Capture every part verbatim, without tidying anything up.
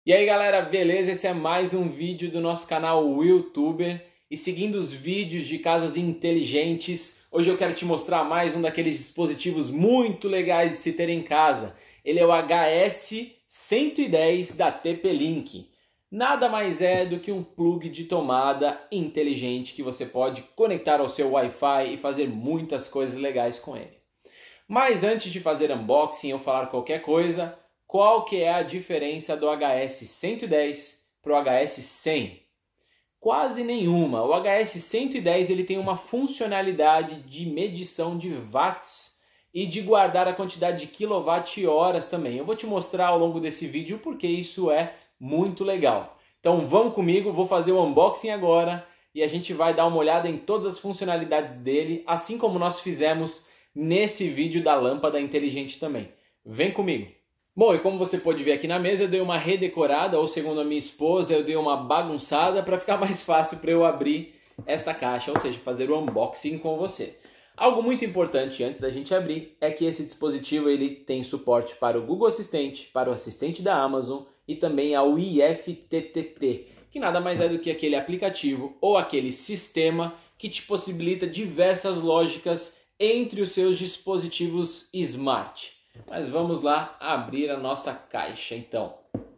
E aí galera, beleza? Esse é mais um vídeo do nosso canal Willtuber. E seguindo os vídeos de casas inteligentes, hoje eu quero te mostrar mais um daqueles dispositivos muito legais de se ter em casa. Ele é o H S cento e dez da T P-Link. Nada mais é do que um plug de tomada inteligente que você pode conectar ao seu Wi-Fi e fazer muitas coisas legais com ele. Mas antes de fazer unboxing ou falar qualquer coisa, qual que é a diferença do H S cento e dez para o H S cem? Quase nenhuma. O H S cento e dez ele tem uma funcionalidade de medição de watts e de guardar a quantidade de quilowatt-horas também. Eu vou te mostrar ao longo desse vídeo porque isso é muito legal. Então vamos comigo, vou fazer o unboxing agora e a gente vai dar uma olhada em todas as funcionalidades dele, assim como nós fizemos nesse vídeo da lâmpada inteligente também. Vem comigo! Bom, e como você pode ver aqui na mesa, eu dei uma redecorada, ou segundo a minha esposa, eu dei uma bagunçada para ficar mais fácil para eu abrir esta caixa, ou seja, fazer o unboxing com você. Algo muito importante antes da gente abrir é que esse dispositivo ele tem suporte para o Google Assistente, para o assistente da Amazon e também ao I F T T T, que nada mais é do que aquele aplicativo ou aquele sistema que te possibilita diversas lógicas entre os seus dispositivos smart. Mas vamos lá abrir a nossa caixa então.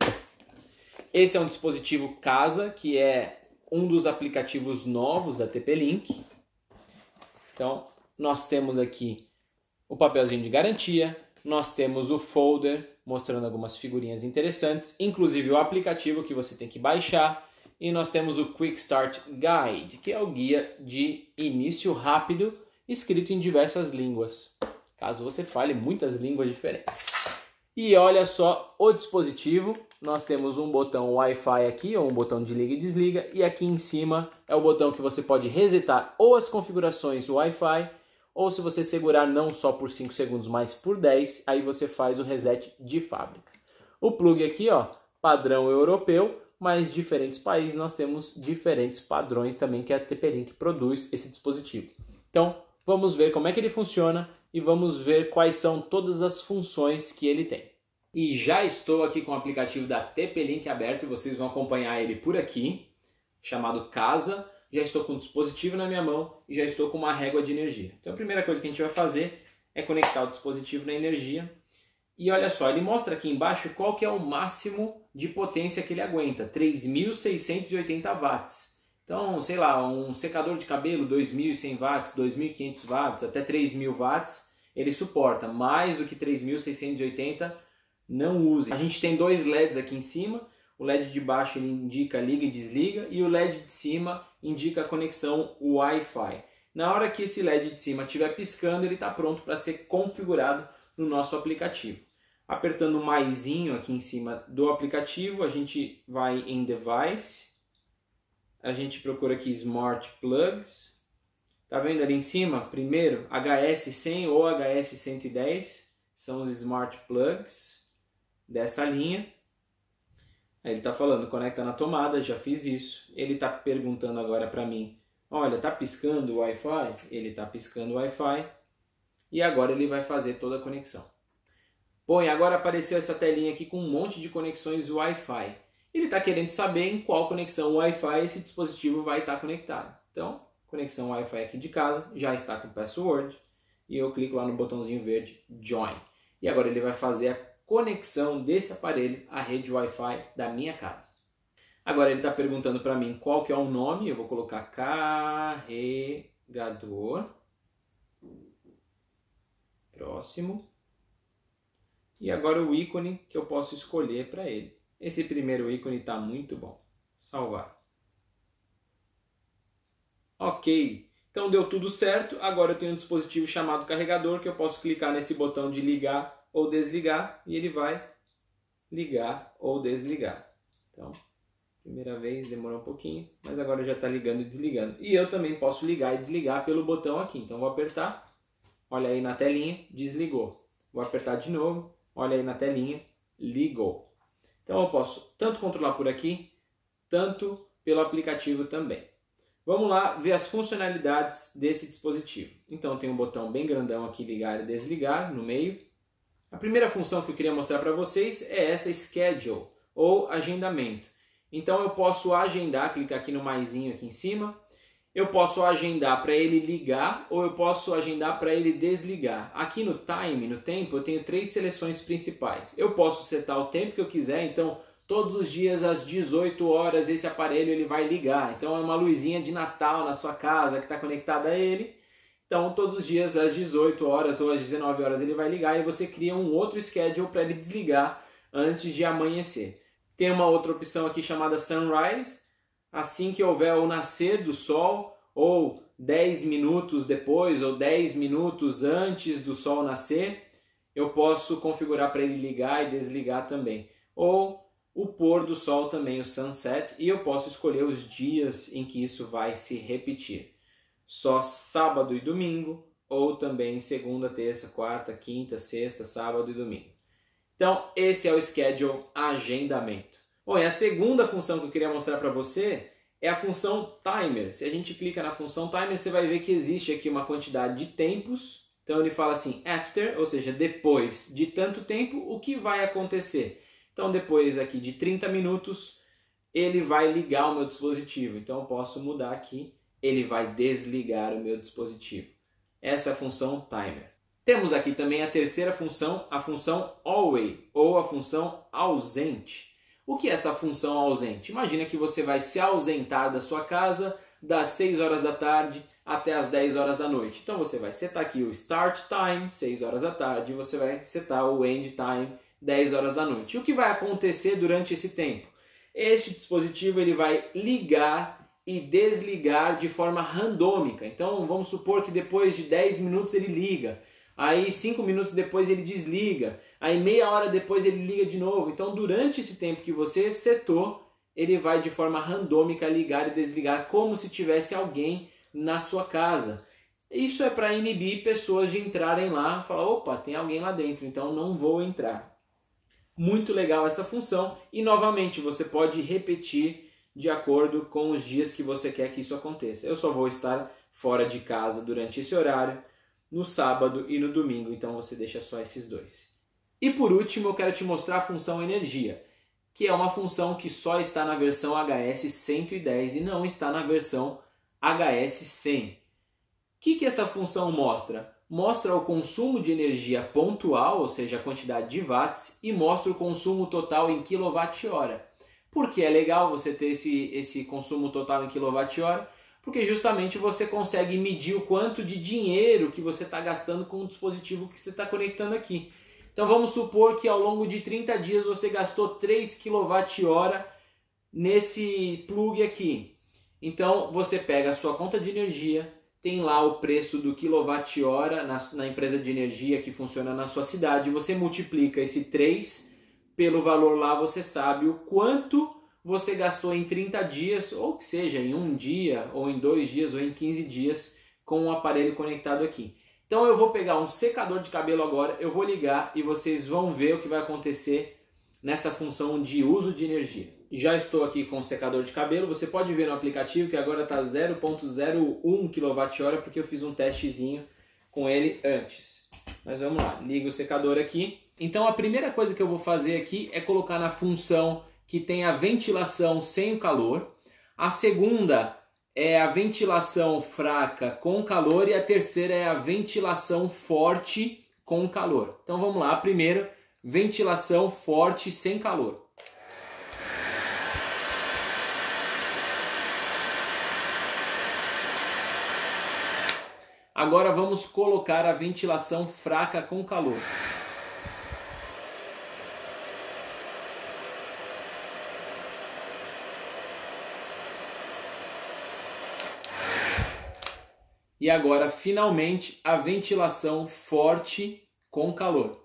Esse é um dispositivo casa, que é um dos aplicativos novos da T P-Link. Então nós temos aqui o papelzinho de garantia, nós temos o folder mostrando algumas figurinhas interessantes, inclusive o aplicativo que você tem que baixar, e nós temos o Quick Start Guide, que é o guia de início rápido escrito em diversas línguas, caso você fale muitas línguas diferentes. E olha só o dispositivo, nós temos um botão Wi-Fi aqui, ou um botão de liga e desliga, e aqui em cima é o botão que você pode resetar ou as configurações Wi-Fi, ou se você segurar não só por cinco segundos, mas por dez, aí você faz o reset de fábrica. O plug aqui, ó, padrão europeu, mas diferentes países nós temos diferentes padrões também que a T P-Link produz esse dispositivo. Então, vamos ver como é que ele funciona e vamos ver quais são todas as funções que ele tem. E já estou aqui com o aplicativo da T P-Link aberto e vocês vão acompanhar ele por aqui, chamado Casa. Já estou com o dispositivo na minha mão e já estou com uma régua de energia. Então a primeira coisa que a gente vai fazer é conectar o dispositivo na energia. E olha só, ele mostra aqui embaixo qual que é o máximo de potência que ele aguenta, três mil seiscentos e oitenta watts. Então, sei lá, um secador de cabelo, dois mil e cem watts, dois mil e quinhentos watts, até três mil watts, ele suporta. Mais do que três mil seiscentos e oitenta, não use. A gente tem dois L E Ds aqui em cima, o L E D de baixo ele indica liga e desliga, e o L E D de cima indica a conexão Wi-Fi. Na hora que esse L E D de cima estiver piscando, ele está pronto para ser configurado no nosso aplicativo. Apertando o maisinho aqui em cima do aplicativo, a gente vai em Device, a gente procura aqui Smart Plugs. Tá vendo ali em cima? Primeiro, H S cem ou H S cento e dez são os Smart Plugs dessa linha. Aí ele tá falando, conecta na tomada, já fiz isso. Ele tá perguntando agora para mim, olha, tá piscando o Wi-Fi? Ele tá piscando o Wi-Fi. E agora ele vai fazer toda a conexão. Bom, e agora apareceu essa telinha aqui com um monte de conexões Wi-Fi. Ele está querendo saber em qual conexão Wi-Fi esse dispositivo vai estar conectado. Então, conexão Wi-Fi aqui de casa, já está com password. E eu clico lá no botãozinho verde, Join. E agora ele vai fazer a conexão desse aparelho à rede Wi-Fi da minha casa. Agora ele está perguntando para mim qual que é o nome. Eu vou colocar carregador. Próximo. E agora o ícone que eu posso escolher para ele. Esse primeiro ícone está muito bom. Salvar. Ok. Então deu tudo certo. Agora eu tenho um dispositivo chamado carregador que eu posso clicar nesse botão de ligar ou desligar e ele vai ligar ou desligar. Então, primeira vez demorou um pouquinho, mas agora já está ligando e desligando. E eu também posso ligar e desligar pelo botão aqui. Então vou apertar. Olha aí na telinha, desligou. Vou apertar de novo. Olha aí na telinha, ligou. Então eu posso tanto controlar por aqui, tanto pelo aplicativo também. Vamos lá ver as funcionalidades desse dispositivo. Então tem um botão bem grandão aqui, ligar e desligar, no meio. A primeira função que eu queria mostrar para vocês é essa Schedule, ou agendamento. Então eu posso agendar, clicar aqui no maisinho aqui em cima, eu posso agendar para ele ligar ou eu posso agendar para ele desligar. Aqui no time, no tempo, eu tenho três seleções principais. Eu posso setar o tempo que eu quiser, então todos os dias às dezoito horas esse aparelho ele vai ligar. Então é uma luzinha de Natal na sua casa que está conectada a ele. Então todos os dias às dezoito horas ou às dezenove horas ele vai ligar e você cria um outro schedule para ele desligar antes de amanhecer. Tem uma outra opção aqui chamada Sunrise. Assim que houver o nascer do sol, ou dez minutos depois, ou dez minutos antes do sol nascer, eu posso configurar para ele ligar e desligar também. Ou o pôr do sol também, o sunset, e eu posso escolher os dias em que isso vai se repetir. Só sábado e domingo, ou também segunda, terça, quarta, quinta, sexta, sábado e domingo. Então, esse é o schedule agendamento. Bom, e a segunda função que eu queria mostrar para você é a função timer. Se a gente clica na função timer, você vai ver que existe aqui uma quantidade de tempos. Então ele fala assim, after, ou seja, depois de tanto tempo, o que vai acontecer? Então depois aqui de trinta minutos, ele vai ligar o meu dispositivo. Então eu posso mudar aqui, ele vai desligar o meu dispositivo. Essa é a função timer. Temos aqui também a terceira função, a função always, ou a função ausente. O que é essa função ausente? Imagina que você vai se ausentar da sua casa das seis horas da tarde até as dez horas da noite. Então você vai setar aqui o start time, seis horas da tarde, e você vai setar o end time, dez horas da noite. E o que vai acontecer durante esse tempo? Este dispositivo ele vai ligar e desligar de forma randômica. Então vamos supor que depois de dez minutos ele liga. Aí cinco minutos depois ele desliga, aí meia hora depois ele liga de novo. Então durante esse tempo que você setou, ele vai de forma randômica ligar e desligar como se tivesse alguém na sua casa. Isso é para inibir pessoas de entrarem lá e falar, opa, tem alguém lá dentro, então não vou entrar. Muito legal essa função e novamente você pode repetir de acordo com os dias que você quer que isso aconteça. Eu só vou estar fora de casa durante esse horário, no sábado e no domingo, então você deixa só esses dois. E por último eu quero te mostrar a função energia, que é uma função que só está na versão H S cento e dez e não está na versão H S cem. O que, que essa função mostra? Mostra o consumo de energia pontual, ou seja, a quantidade de watts, e mostra o consumo total em quilowatt-hora. Por que é legal você ter esse, esse consumo total em quilowatt-hora? Porque justamente você consegue medir o quanto de dinheiro que você está gastando com o dispositivo que você está conectando aqui. Então vamos supor que ao longo de trinta dias você gastou três quilowatt-hora nesse plug aqui. Então você pega a sua conta de energia, tem lá o preço do quilowatt-hora na, na empresa de energia que funciona na sua cidade, você multiplica esse três pelo valor lá, você sabe o quanto você gastou em trinta dias, ou que seja, em um dia, ou em dois dias, ou em quinze dias, com o aparelho conectado aqui. Então eu vou pegar um secador de cabelo agora, eu vou ligar e vocês vão ver o que vai acontecer nessa função de uso de energia. Já estou aqui com o secador de cabelo, você pode ver no aplicativo que agora está zero vírgula zero um quilowatt-hora porque eu fiz um testezinho com ele antes. Mas vamos lá, liga o secador aqui. Então a primeira coisa que eu vou fazer aqui é colocar na função que tem a ventilação sem o calor. A segunda é a ventilação fraca com calor e a terceira é a ventilação forte com calor. Então vamos lá, primeiro, ventilação forte sem calor. Agora vamos colocar a ventilação fraca com calor. E agora, finalmente, a ventilação forte com calor.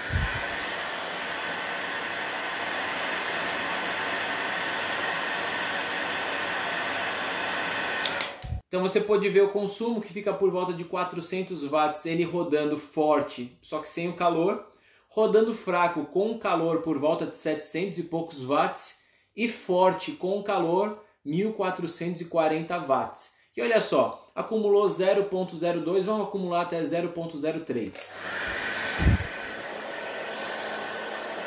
Então você pode ver o consumo que fica por volta de quatrocentos watts, ele rodando forte, só que sem o calor. Rodando fraco com calor por volta de setecentos e poucos watts. E forte com calor, mil quatrocentos e quarenta watts. E olha só, acumulou zero vírgula zero dois, vamos acumular até zero vírgula zero três.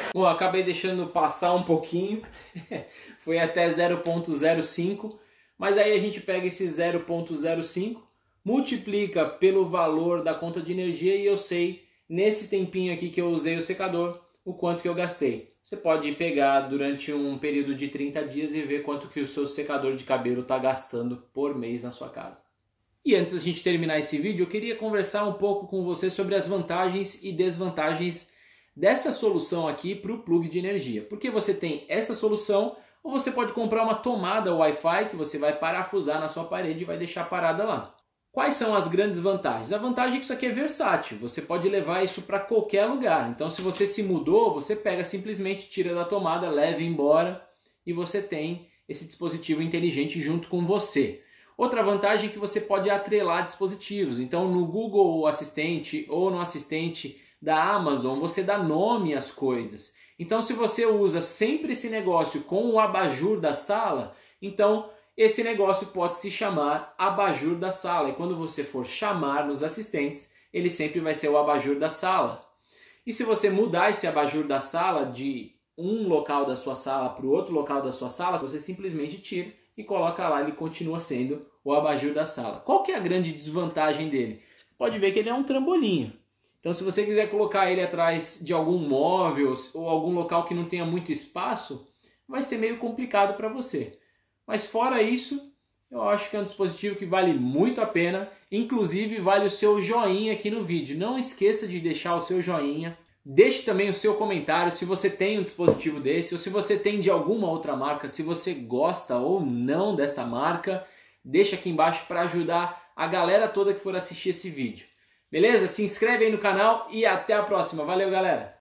Bom, acabei deixando passar um pouquinho, foi até zero ponto zero cinco, mas aí a gente pega esse zero ponto zero cinco, multiplica pelo valor da conta de energia e eu sei, nesse tempinho aqui que eu usei o secador, o quanto que eu gastei. Você pode pegar durante um período de trinta dias e ver quanto que o seu secador de cabelo está gastando por mês na sua casa. E antes da gente terminar esse vídeo, eu queria conversar um pouco com você sobre as vantagens e desvantagens dessa solução aqui para o plug de energia. Porque você tem essa solução, ou você pode comprar uma tomada Wi-Fi que você vai parafusar na sua parede e vai deixar parada lá. Quais são as grandes vantagens? A vantagem é que isso aqui é versátil, você pode levar isso para qualquer lugar. Então se você se mudou, você pega simplesmente, tira da tomada, leva embora e você tem esse dispositivo inteligente junto com você. Outra vantagem é que você pode atrelar dispositivos. Então no Google Assistente ou no assistente da Amazon você dá nome às coisas. Então se você usa sempre esse negócio com o abajur da sala, então esse negócio pode se chamar abajur da sala. E quando você for chamar nos assistentes, ele sempre vai ser o abajur da sala. E se você mudar esse abajur da sala de um local da sua sala para o outro local da sua sala, você simplesmente tira e coloca lá, ele continua sendo o abajur da sala. Qual que é a grande desvantagem dele? Você pode ver que ele é um trambolinho. Então se você quiser colocar ele atrás de algum móvel ou algum local que não tenha muito espaço, vai ser meio complicado para você. Mas fora isso, eu acho que é um dispositivo que vale muito a pena, inclusive vale o seu joinha aqui no vídeo. Não esqueça de deixar o seu joinha, deixe também o seu comentário se você tem um dispositivo desse, ou se você tem de alguma outra marca, se você gosta ou não dessa marca, deixa aqui embaixo para ajudar a galera toda que for assistir esse vídeo. Beleza? Se inscreve aí no canal e até a próxima. Valeu, galera!